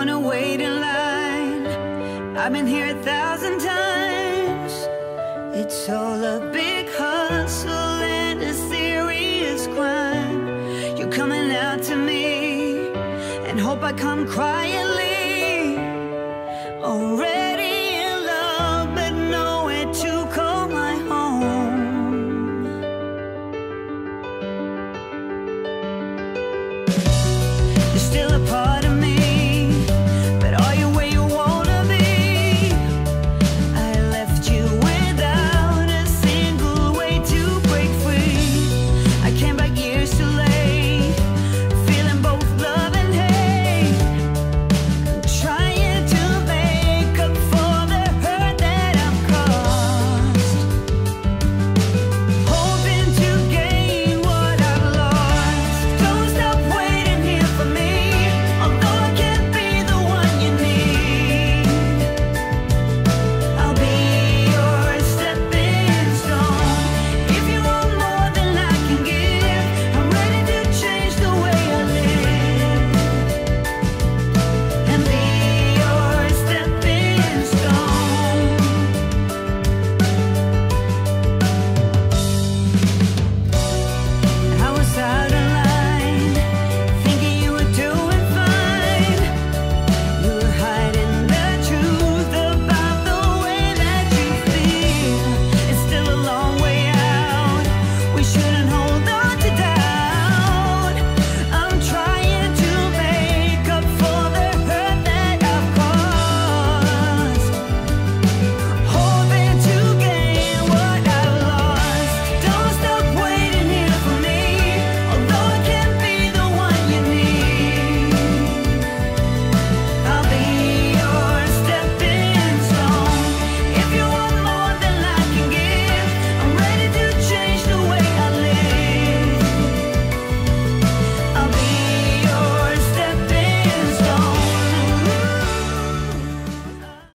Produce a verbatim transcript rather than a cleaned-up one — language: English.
wanna wait in line. I've been here a thousand times. It's all a big hustle and a serious crime. You're coming out to me and hope I come quietly. Already